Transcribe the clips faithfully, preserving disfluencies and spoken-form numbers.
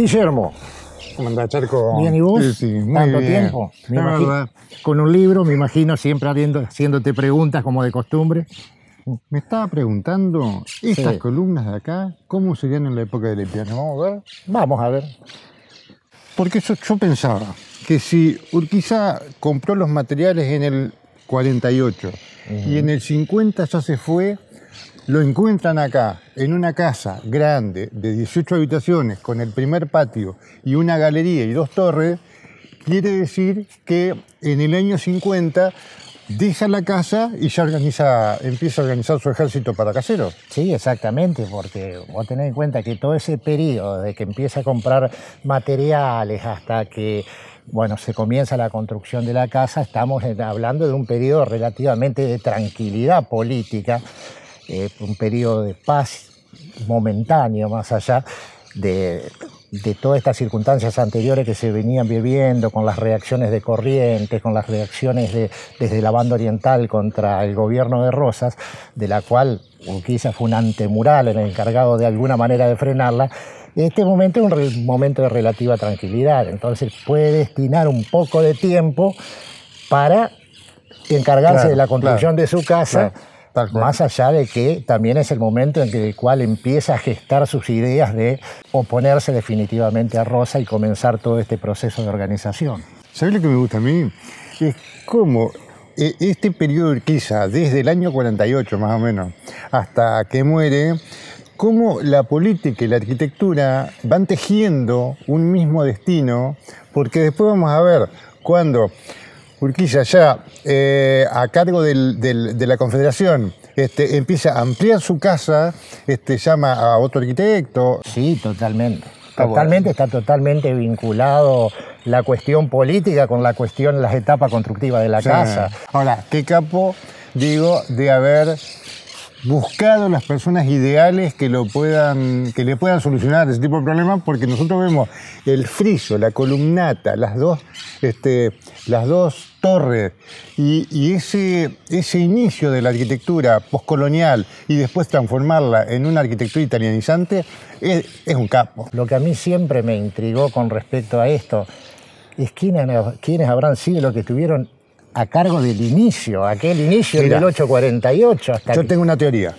Guillermo. ¿Cómo andás, Charco? Bien, ¿y vos? Sí, sí, muy ¿Tanto bien. tiempo? Me La imagino, verdad. con un libro, me imagino, siempre habiendo, haciéndote preguntas como de costumbre. Me estaba preguntando, estas Sí. columnas de acá, ¿cómo serían en la época del Lepiane? Vamos a ver. Vamos a ver. Porque yo, yo pensaba que si Urquiza compró los materiales en el cuarenta y ocho uh-huh. y en el cincuenta ya se fue, lo encuentran acá, en una casa grande de dieciocho habitaciones, con el primer patio y una galería y dos torres, quiere decir que en el año cincuenta deja la casa y ya organiza, empieza a organizar su ejército para caseros. Sí, exactamente, porque vos tenés en cuenta que todo ese periodo de que empieza a comprar materiales hasta que bueno, se comienza la construcción de la casa, estamos hablando de un periodo relativamente de tranquilidad política, eh, un periodo de paz momentáneo, más allá de, de todas estas circunstancias anteriores que se venían viviendo, con las reacciones de Corrientes, con las reacciones de, desde la banda oriental contra el gobierno de Rosas, de la cual Urquiza fue un antemural, el encargado de alguna manera de frenarla. Este momento es un re, momento de relativa tranquilidad, entonces puede destinar un poco de tiempo para encargarse claro, de la construcción claro, de su casa, claro. Tal cual. Más allá de que también es el momento en el cual empieza a gestar sus ideas de oponerse definitivamente a Rosa y comenzar todo este proceso de organización. ¿Sabés lo que me gusta a mí? Es cómo este periodo de Urquiza, desde el año cuarenta y ocho más o menos, hasta que muere, cómo la política y la arquitectura van tejiendo un mismo destino, porque después vamos a ver cuando Urquiza ya eh, a cargo del, del, de la Confederación este, empieza a ampliar su casa, este, llama a otro arquitecto. Sí, totalmente. Ah, totalmente, bueno. Está totalmente vinculado la cuestión política con la cuestión, las etapas constructivas de la Sí. casa. Ahora, qué capo, digo, de haber buscado las personas ideales que lo puedan, que le puedan solucionar ese tipo de problemas, porque nosotros vemos el friso, la columnata, las dos, este, las dos torres y, y ese, ese inicio de la arquitectura postcolonial y después transformarla en una arquitectura italianizante es, es un capo. Lo que a mí siempre me intrigó con respecto a esto es quiénes, quiénes habrán sido los que estuvieron a cargo del inicio, aquel inicio del mil ochocientos cuarenta y ocho. Hasta yo que... tengo una teoría.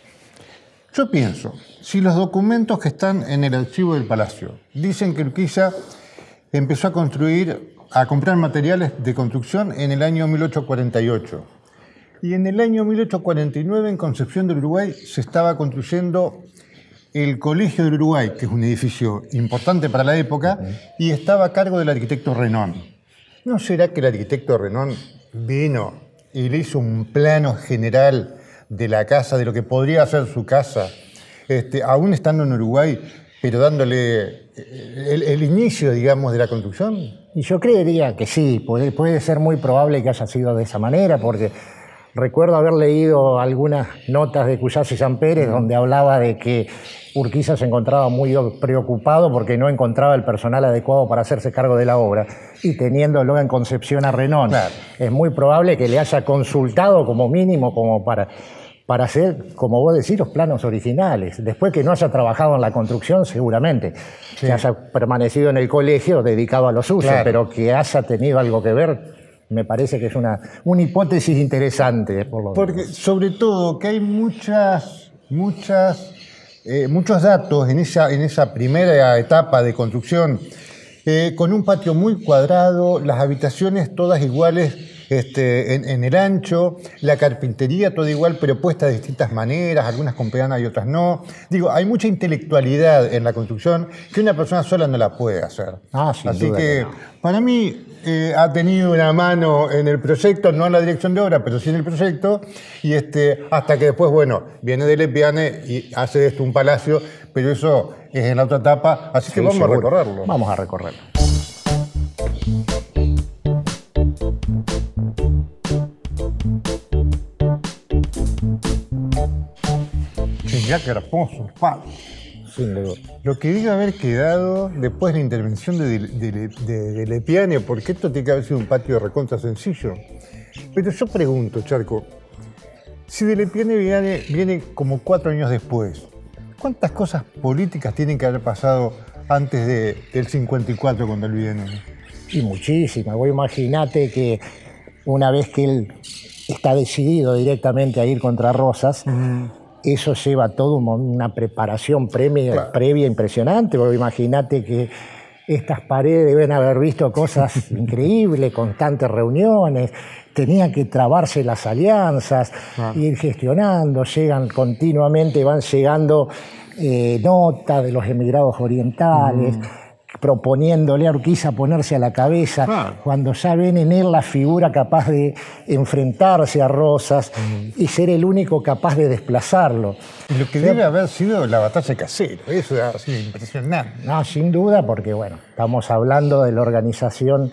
Yo pienso, si los documentos que están en el archivo del Palacio dicen que Urquiza empezó a construir, a comprar materiales de construcción en el año mil ochocientos cuarenta y ocho, y en el año mil ochocientos cuarenta y nueve en Concepción del Uruguay se estaba construyendo el Colegio del Uruguay, que es un edificio importante para la época, y estaba a cargo del arquitecto Renón. ¿No será que el arquitecto Renón vino y le hizo un plano general de la casa, de lo que podría ser su casa, este, aún estando en Uruguay, pero dándole el, el inicio, digamos, de la construcción? Y yo creería que sí, puede, puede ser muy probable que haya sido de esa manera, porque recuerdo haber leído algunas notas de Cuyás y San Pérez donde hablaba de que Urquiza se encontraba muy preocupado porque no encontraba el personal adecuado para hacerse cargo de la obra, y teniéndolo en Concepción a Renón, Claro. Es muy probable que le haya consultado como mínimo como para, para hacer, como vos decís, los planos originales. Después que no haya trabajado en la construcción, seguramente, Sí. que haya permanecido en el colegio dedicado a lo suyo, Claro. pero que haya tenido algo que ver, me parece que es una, una hipótesis interesante. Por lo Porque menos. sobre todo que hay muchas, muchas, eh, muchos datos en esa, en esa primera etapa de construcción, eh, con un patio muy cuadrado, las habitaciones todas iguales este, en, en el ancho, la carpintería toda igual pero puesta de distintas maneras, algunas con pedana y otras no. Digo, hay mucha intelectualidad en la construcción que una persona sola no la puede hacer. Ah, sin Así duda que, que no. para mí, eh, ha tenido una mano en el proyecto, no en la dirección de obra, pero sí en el proyecto, y este, hasta que después, bueno, viene de Lepiane y hace de esto un palacio, pero eso es en la otra etapa, así que Sí, vamos seguro. a recorrerlo. Vamos a recorrerlo. Mirá qué hermoso, pa. Sin duda. Lo que debe haber quedado después de la intervención de, de, de, de, de Lepiane, porque esto tiene que haber sido un patio de recontra sencillo. Pero yo pregunto, Charco, si de Lepiane viene, viene como cuatro años después, ¿cuántas cosas políticas tienen que haber pasado antes de, del cincuenta y cuatro cuando él viene? Y muchísimas. Vos imaginate que una vez que él está decidido directamente a ir contra Rosas, uh-huh. eso lleva toda una preparación previa, claro. previa impresionante. Vos imaginate que estas paredes deben haber visto cosas increíbles, constantes reuniones, tenían que trabarse las alianzas, ah. ir gestionando, llegan continuamente, van llegando eh, notas de los emigrados orientales, mm. proponiéndole a Urquiza ponerse a la cabeza, ah. cuando ya ven en él la figura capaz de enfrentarse a Rosas mm. y ser el único capaz de desplazarlo. Lo que debe haber sido la batalla de Caseros, eso ha sido impresionante. No, sin duda, porque bueno, estamos hablando de la organización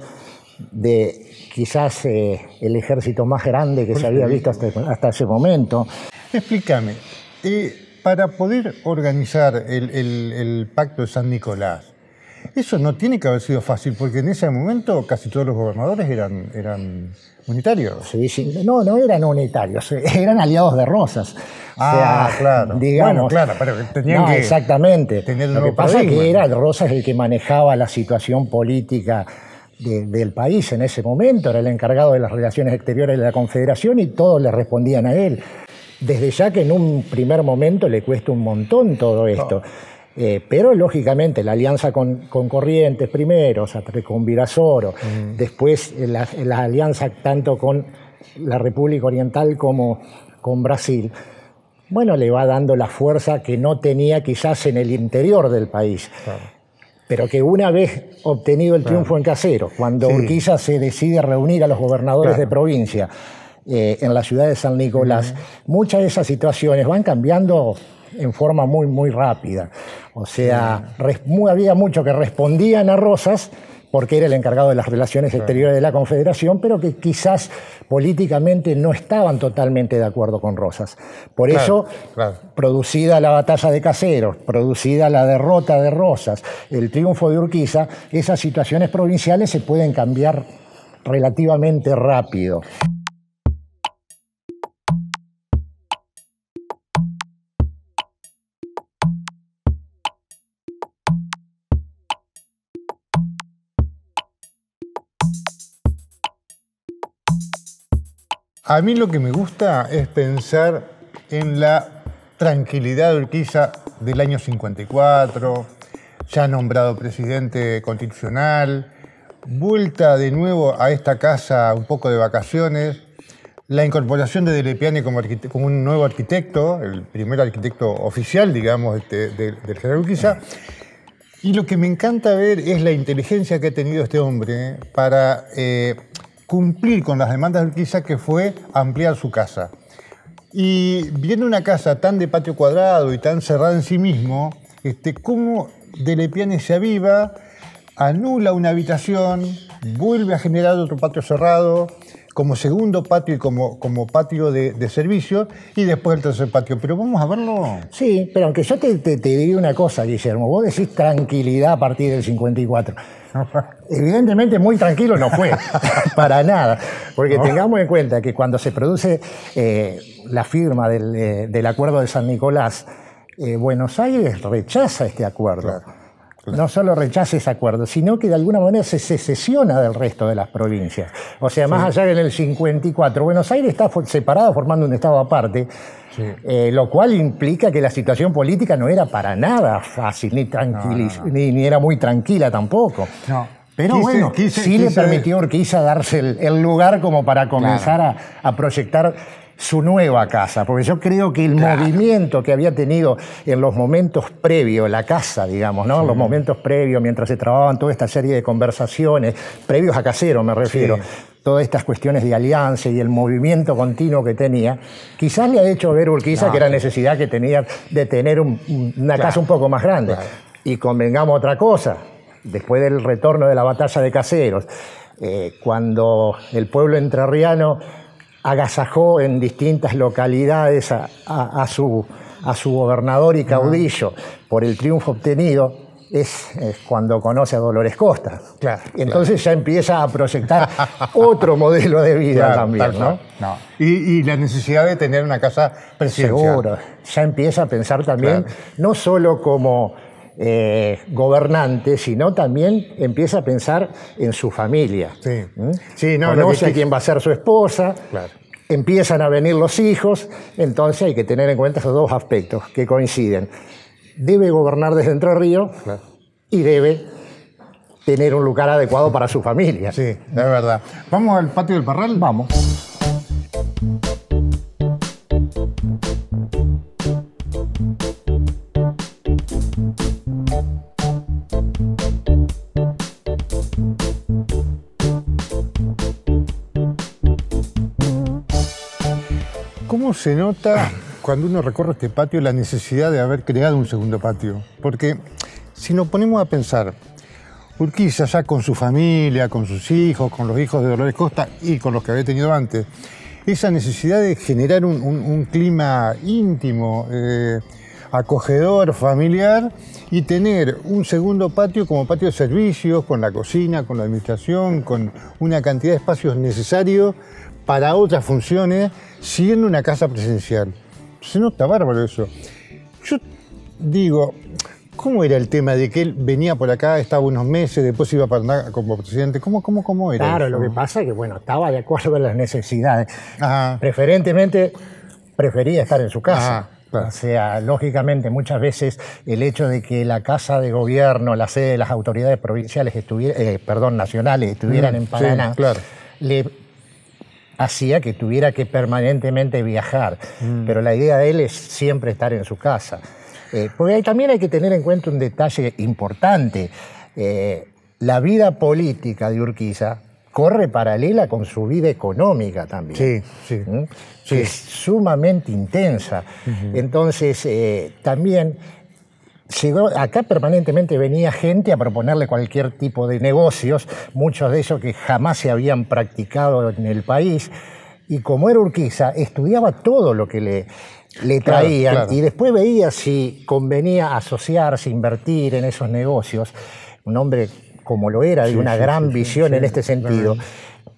de quizás eh, el ejército más grande que se había visto hasta, hasta ese momento. Explícame, eh, para poder organizar el, el, el Pacto de San Nicolás, eso no tiene que haber sido fácil, porque en ese momento casi todos los gobernadores eran, eran unitarios. Sí, sí, no, no eran unitarios, eran aliados de Rosas. Ah, o sea, claro. Digamos, bueno, claro, pero tenían no, que exactamente. Tener Lo que pasa es que era Rosas el que manejaba la situación política de, del país en ese momento, era el encargado de las relaciones exteriores de la Confederación y todos le respondían a él. Desde ya que en un primer momento le cuesta un montón todo esto. Oh. Eh, pero lógicamente la alianza con, con Corrientes primero, o sea, con Virasoro, mm. después la, la alianza tanto con la República Oriental como con Brasil, bueno, le va dando la fuerza que no tenía quizás en el interior del país. Claro. Pero que una vez obtenido el triunfo claro. en Caseros, cuando sí. Urquiza se decide reunir a los gobernadores claro. de provincia eh, en la ciudad de San Nicolás, mm. muchas de esas situaciones van cambiando en forma muy, muy rápida. O sea, sí. muy, había muchos que respondían a Rosas porque era el encargado de las relaciones claro. exteriores de la Confederación, pero que quizás políticamente no estaban totalmente de acuerdo con Rosas. Por claro, eso, claro. producida la batalla de Caseros, producida la derrota de Rosas, el triunfo de Urquiza, esas situaciones provinciales se pueden cambiar relativamente rápido. A mí lo que me gusta es pensar en la tranquilidad de Urquiza del año cincuenta y cuatro, ya nombrado presidente constitucional, vuelta de nuevo a esta casa un poco de vacaciones, la incorporación de Delle Piane como, como un nuevo arquitecto, el primer arquitecto oficial, digamos, de, de, del general Urquiza. Y lo que me encanta ver es la inteligencia que ha tenido este hombre para eh, cumplir con las demandas de Urquiza, que fue ampliar su casa. Y viendo una casa tan de patio cuadrado y tan cerrada en sí mismo, este, cómo Delle Piane se aviva, anula una habitación, vuelve a generar otro patio cerrado, como segundo patio y como, como patio de, de servicio, y después el tercer patio. Pero vamos a verlo. Sí, pero aunque yo te, te, te diría una cosa, Guillermo, vos decís tranquilidad a partir del cincuenta y cuatro. Evidentemente muy tranquilo no fue, para nada, porque no. tengamos en cuenta que cuando se produce eh, la firma del, eh, del Acuerdo de San Nicolás, eh, Buenos Aires rechaza este acuerdo. Claro, claro. No solo rechaza ese acuerdo, sino que de alguna manera se secesiona del resto de las provincias. O sea, más sí. allá que en el cincuenta y cuatro, Buenos Aires está separado formando un estado aparte, sí. eh, lo cual implica que la situación política no era para nada fácil, ni, tranquiliz- no, no, no. Ni, ni era muy tranquila tampoco. No. Pero quise, bueno, quise, sí quise, le permitió a Urquiza darse el, el lugar como para comenzar claro. a, a proyectar su nueva casa, porque yo creo que el claro. movimiento que había tenido en los momentos previos, la casa, digamos, ¿no? Sí. Los momentos previos, mientras se trabajaban toda esta serie de conversaciones, previos a Caseros me refiero, sí. todas estas cuestiones de alianza y el movimiento continuo que tenía, quizás le ha hecho ver Urquiza no, que era sí. necesidad que tenía de tener un, una claro. casa un poco más grande. Claro. Y convengamos otra cosa, después del retorno de la batalla de Caseros, eh, cuando el pueblo entrerriano agasajó en distintas localidades a, a, a, su, a su gobernador y caudillo uh-huh. por el triunfo obtenido, es, es cuando conoce a Dolores Costa. Claro, Entonces claro. ya empieza a proyectar otro modelo de vida claro, también, ¿no? no. Y, y la necesidad de tener una casa presidencial. Seguro. Ya empieza a pensar también, claro. no solo como eh, gobernante, sino también empieza a pensar en su familia. Sí. ¿Mm? Sí, no, Conoce que... a quién va a ser su esposa, claro. Empiezan a venir los hijos, entonces hay que tener en cuenta esos dos aspectos que coinciden. Debe gobernar desde Entre Ríos, claro, y debe tener un lugar adecuado para su familia. Sí, es verdad. ¿Vamos al patio del Parral? Vamos. ¿Cómo se nota cuando uno recorre este patio la necesidad de haber creado un segundo patio? Porque si nos ponemos a pensar, Urquiza ya con su familia, con sus hijos, con los hijos de Dolores Costa y con los que había tenido antes, esa necesidad de generar un, un, un clima íntimo, eh, acogedor, familiar, y tener un segundo patio como patio de servicios, con la cocina, con la administración, con una cantidad de espacios necesarios para otras funciones, siendo una casa presencial. Se nota bárbaro eso. Yo digo, ¿cómo era el tema de que él venía por acá, estaba unos meses, después iba para andar como presidente? ¿Cómo, cómo, cómo era Claro, eso? lo que pasa es que, bueno, estaba de acuerdo con las necesidades. Ajá. Preferentemente, prefería estar en su casa. Ajá, claro. O sea, lógicamente, muchas veces el hecho de que la casa de gobierno, la sede de las autoridades provinciales, estuviera, eh, perdón, nacionales, estuvieran Mm, en Paraná, sí, claro, le hacía que tuviera que permanentemente viajar. Mm. Pero la idea de él es siempre estar en su casa. Eh, porque ahí también hay que tener en cuenta un detalle importante. Eh, la vida política de Urquiza corre paralela con su vida económica también. Sí, sí. ¿Mm? Sí. Que es sumamente intensa. Uh-huh. Entonces, eh, también llegó, acá permanentemente venía gente a proponerle cualquier tipo de negocios, muchos de ellos que jamás se habían practicado en el país. Y como era Urquiza, estudiaba todo lo que le, le traían, claro, claro, y después veía si convenía asociarse, invertir en esos negocios. Un hombre como lo era, de sí, una sí, gran sí, visión sí, en sí, este sentido. Claro.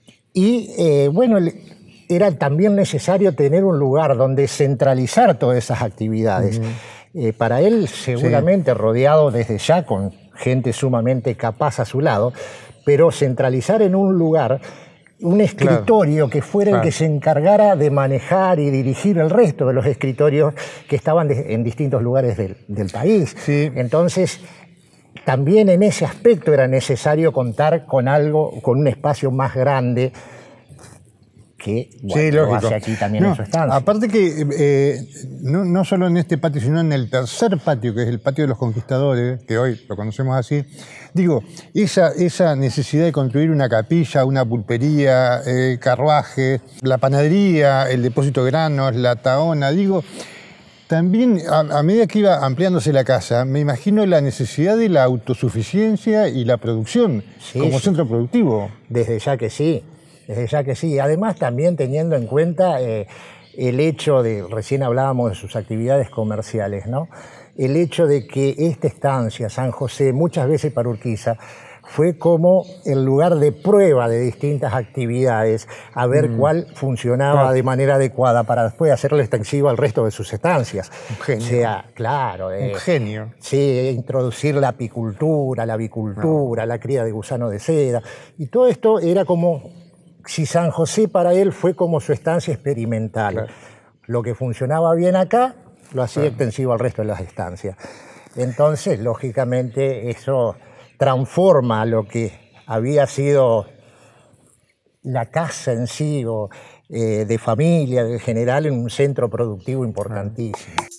Y eh, bueno, era también necesario tener un lugar donde centralizar todas esas actividades. Uh-huh. eh, para él, seguramente, sí, rodeado desde ya con gente sumamente capaz a su lado, pero centralizar en un lugar un escritorio, claro, que fuera claro, el que se encargara de manejar y dirigir el resto de los escritorios que estaban de, en distintos lugares del, del país. Sí. Entonces, también en ese aspecto era necesario contar con algo, con un espacio más grande que, bueno, sí, lo hace aquí también no, en su estancia. Aparte que eh, no, no solo en este patio, sino en el tercer patio, que es el patio de los conquistadores, que hoy lo conocemos así, digo, esa, esa necesidad de construir una capilla, una pulpería, eh, carruajes, la panadería, el depósito de granos, la tahona, digo, también a, a medida que iba ampliándose la casa, me imagino la necesidad de la autosuficiencia y la producción, sí, como sí, centro productivo. Desde ya que sí. Desde ya que sí. Además, también teniendo en cuenta eh, el hecho de, recién hablábamos de sus actividades comerciales, ¿no? El hecho de que esta estancia, San José, muchas veces para Urquiza, fue como el lugar de prueba de distintas actividades, a ver mm. cuál funcionaba claro, de manera adecuada para después hacerlo extensivo al resto de sus estancias. Un genio. O sea, claro. Eh, Un genio. Sí, introducir la apicultura, la avicultura, no. la cría de gusano de seda. Y todo esto era como si San José para él fue como su estancia experimental. Claro. Lo que funcionaba bien acá, lo hacía claro, extensivo al resto de las estancias. Entonces, lógicamente, eso transforma lo que había sido la casa en sí, o, eh, de familia, en general, en un centro productivo importantísimo. Claro.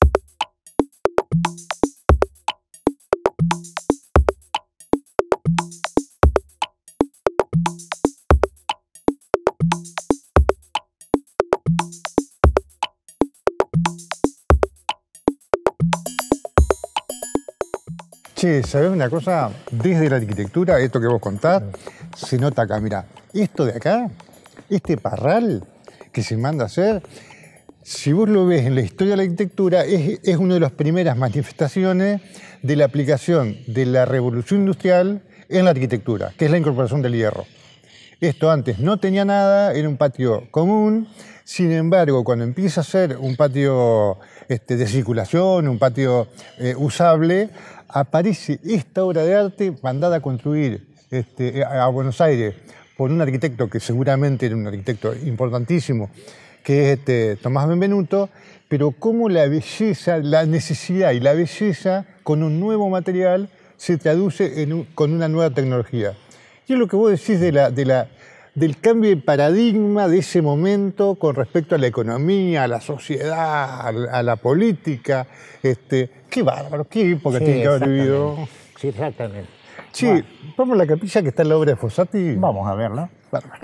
Che, ¿sabés una cosa? Desde la arquitectura, esto que vos contás, se nota acá. Mirá, esto de acá, este parral que se manda a hacer, si vos lo ves en la historia de la arquitectura, es, es una de las primeras manifestaciones de la aplicación de la revolución industrial en la arquitectura, que es la incorporación del hierro. Esto antes no tenía nada, era un patio común. Sin embargo, cuando empieza a ser un patio este, de circulación, un patio eh, usable, aparece esta obra de arte mandada a construir este, a Buenos Aires por un arquitecto que seguramente era un arquitecto importantísimo, que es este, Tomás Benvenuto, pero cómo la belleza, la necesidad y la belleza con un nuevo material se traduce en un, con una nueva tecnología. Y es lo que vos decís de la, de la, del cambio de paradigma de ese momento con respecto a la economía, a la sociedad, a la, a la política. Este, qué bárbaro, qué época Sí, tiene que haber vivido. Sí, exactamente. Sí, Bueno, vamos a la capilla que está en la obra de Fossati. vamos a verla. Bárbaro.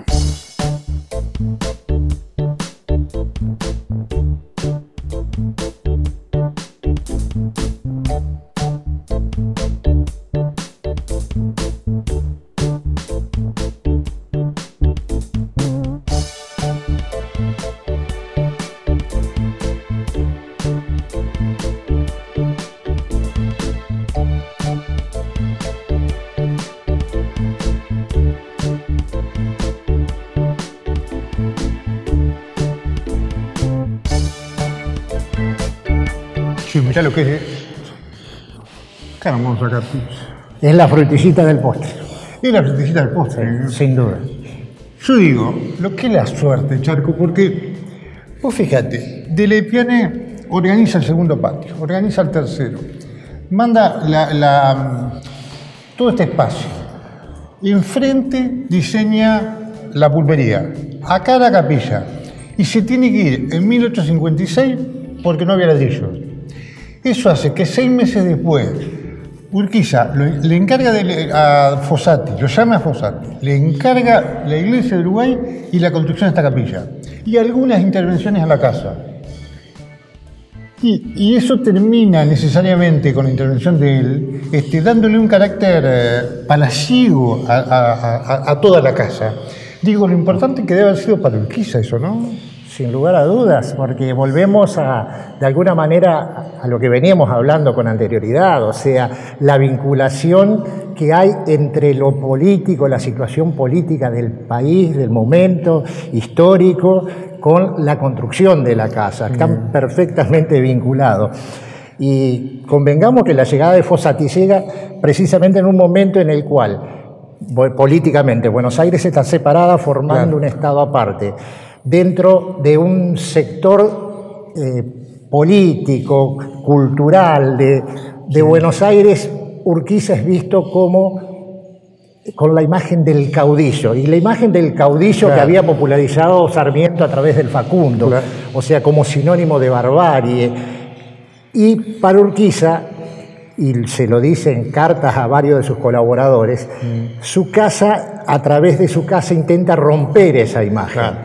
Sí, mirá lo que es. Qué hermosa capilla. Es la frutillita del postre, Es la frutillita del postre. sin duda. Yo digo, lo que es la suerte, Charco, porque vos fíjate, De Lepiane organiza el segundo patio, organiza el tercero, manda la, la, todo este espacio. Enfrente diseña la pulpería, acá la capilla, y se tiene que ir en mil ochocientos cincuenta y seis porque no había ladrillos. Eso hace que seis meses después Urquiza lo, le encarga de, a Fossati, lo llama a Fossati, le encarga la iglesia de Uruguay y la construcción de esta capilla y algunas intervenciones a la casa. Y, y eso termina necesariamente con la intervención de él, este, dándole un carácter eh, palaciego a, a, a, a toda la casa. Digo, lo importante que debe haber sido para Urquiza eso, ¿no? Sin lugar a dudas, porque volvemos a, de alguna manera, a lo que veníamos hablando con anterioridad, o sea, la vinculación que hay entre lo político, la situación política del país, del momento histórico, con la construcción de la casa. Están perfectamente vinculados. Y convengamos que la llegada de Fossati llega precisamente en un momento en el cual, políticamente, Buenos Aires está separada formando claro. un estado aparte. Dentro de un sector eh, político, cultural de, de sí. Buenos Aires, Urquiza es visto como con la imagen del caudillo, y la imagen del caudillo claro. que había popularizado Sarmiento a través del Facundo, claro. o sea, como sinónimo de barbarie. Y para Urquiza, y se lo dice en cartas a varios de sus colaboradores, mm. su casa, a través de su casa, intenta romper esa imagen. Claro.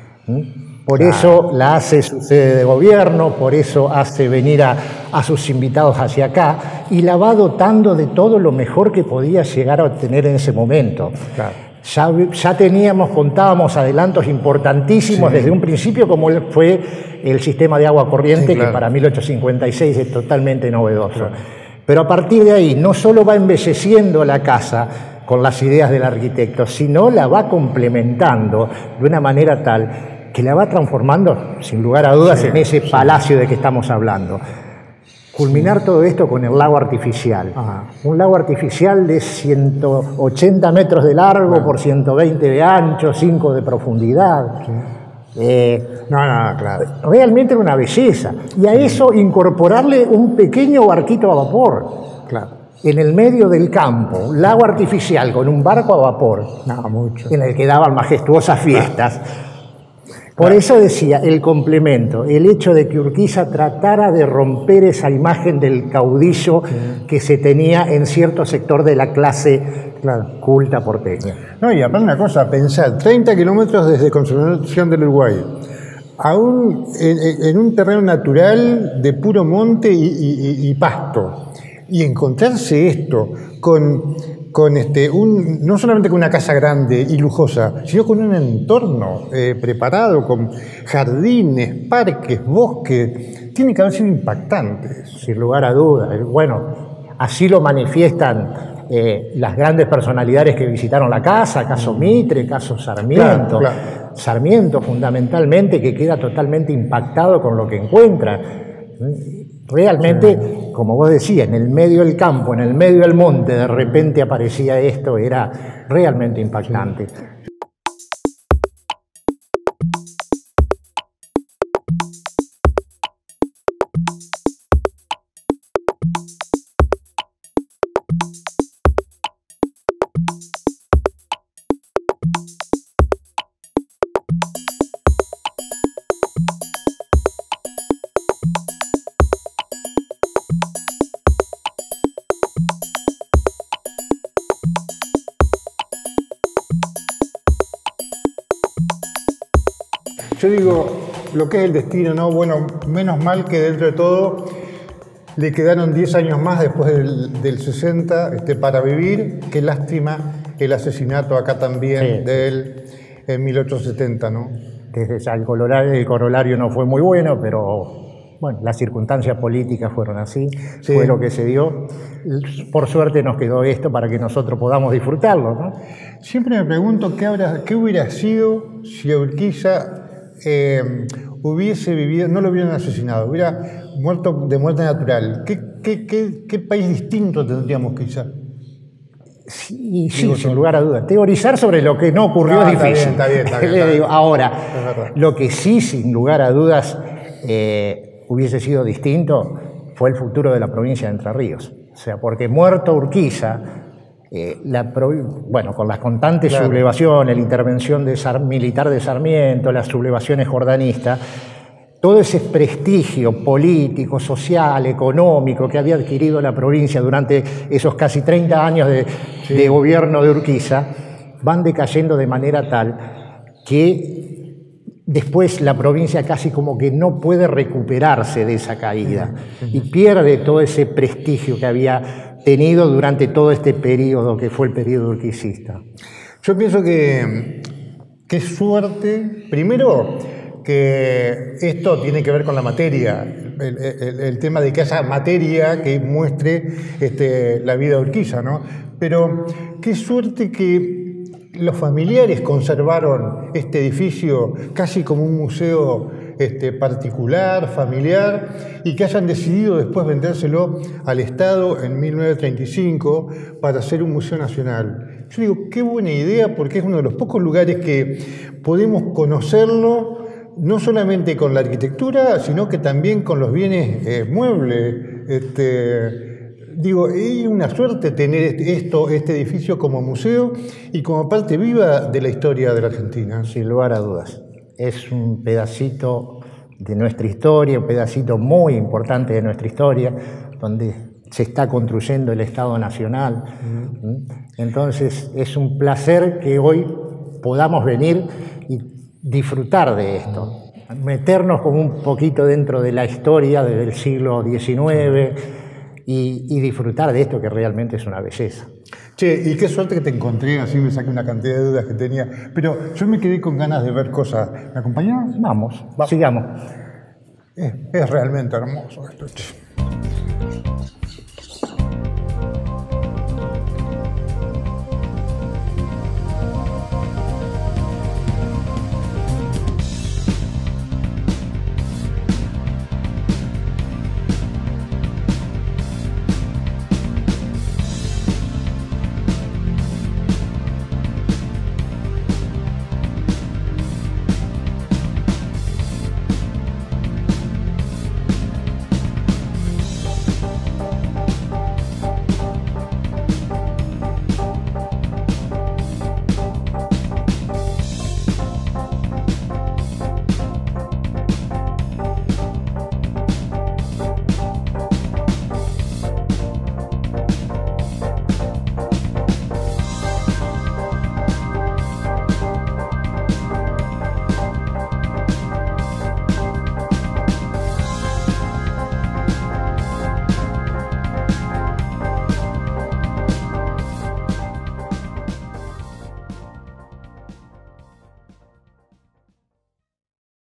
Por claro. eso la hace su sede de gobierno, por eso hace venir a, a sus invitados hacia acá y la va dotando de todo lo mejor que podía llegar a obtener en ese momento. Claro. Ya, ya teníamos, contábamos adelantos importantísimos sí. desde un principio, como fue el sistema de agua corriente, sí, claro. que para mil ochocientos cincuenta y seis es totalmente novedoso. Claro. Pero a partir de ahí no solo va embelleciendo la casa con las ideas del arquitecto, sino la va complementando de una manera tal que la va transformando, sin lugar a dudas, sí, en ese sí. palacio de que estamos hablando. Culminar todo esto con el lago artificial. Ajá. Un lago artificial de ciento ochenta metros de largo claro. por ciento veinte de ancho, cinco de profundidad. Sí. Eh, no, no, claro. Realmente era una belleza. Y a eso incorporarle un pequeño barquito a vapor. Claro. En el medio del campo, un lago artificial con un barco a vapor. No, mucho. En el que daban majestuosas fiestas. Claro. Por eso decía, el complemento, el hecho de que Urquiza tratara de romper esa imagen del caudillo sí. que se tenía en cierto sector de la clase claro. culta porteña. No, y aparte una cosa, pensar, treinta kilómetros desde Concepción del Uruguay, aún en, en un terreno natural de puro monte y, y, y pasto, y encontrarse esto con... con este, un, no solamente con una casa grande y lujosa, sino con un entorno eh, preparado, con jardines, parques, bosques, tiene que haber sido impactante. Sin lugar a dudas. Bueno, así lo manifiestan eh, las grandes personalidades que visitaron la casa, caso Mitre, caso Sarmiento. Claro, claro. Sarmiento fundamentalmente, que queda totalmente impactado con lo que encuentra. Realmente, sí, como vos decías, en el medio del campo, en el medio del monte, de repente aparecía esto, era realmente impactante. Sí. Yo digo, lo que es el destino, ¿no? Bueno, menos mal que dentro de todo le quedaron diez años más después del, del sesenta este, para vivir. Qué lástima el asesinato acá también, sí, de él en mil ochocientos setenta, ¿no? Desde ya el corolario, el corolario no fue muy bueno, pero bueno, las circunstancias políticas fueron así, sí, fue lo que se dio. Por suerte nos quedó esto para que nosotros podamos disfrutarlo, ¿no? Siempre me pregunto qué, habrá, qué hubiera sido si Urquiza Eh, hubiese vivido, no lo hubieran asesinado, hubiera muerto de muerte natural. ¿Qué, qué, qué, qué país distinto tendríamos quizá? Sí, sí, sin lugar a dudas. Teorizar sobre lo que no ocurrió no, es difícil. Está bien, está bien. Está bien, está bien. Ahora, lo que sí, sin lugar a dudas, eh, hubiese sido distinto fue el futuro de la provincia de Entre Ríos. O sea, porque muerto Urquiza, Eh, la, bueno, con las constantes, claro, sublevaciones, la intervención de Sar, militar de Sarmiento, las sublevaciones jordanistas, todo ese prestigio político, social, económico que había adquirido la provincia durante esos casi treinta años de, sí, de gobierno de Urquiza, van decayendo de manera tal que después la provincia casi como que no puede recuperarse de esa caída y pierde todo ese prestigio que había tenido durante todo este periodo que fue el periodo urquicista. Yo pienso que qué suerte, primero que esto tiene que ver con la materia, el, el, el tema de que haya materia que muestre este, la vida de Urquiza, ¿no? Pero qué suerte que los familiares conservaron este edificio casi como un museo este, particular, familiar, y que hayan decidido después vendérselo al Estado en mil novecientos treinta y cinco para hacer un museo nacional. Yo digo, qué buena idea, porque es uno de los pocos lugares que podemos conocerlo, no solamente con la arquitectura, sino que también con los bienes eh, muebles. Este, Digo, es una suerte tener esto, este edificio como museo y como parte viva de la historia de la Argentina. Sin lugar a dudas. Es un pedacito de nuestra historia, un pedacito muy importante de nuestra historia, donde se está construyendo el Estado Nacional. Uh-huh. Entonces, es un placer que hoy podamos venir y disfrutar de esto, meternos como un poquito dentro de la historia del siglo diecinueve, Y, y disfrutar de esto que realmente es una belleza. Che, y qué suerte que te encontré, así me saqué una cantidad de dudas que tenía. Pero yo me quedé con ganas de ver cosas. ¿Me acompañás? Vamos, Vamos. sigamos. Es, es realmente hermoso esto, che.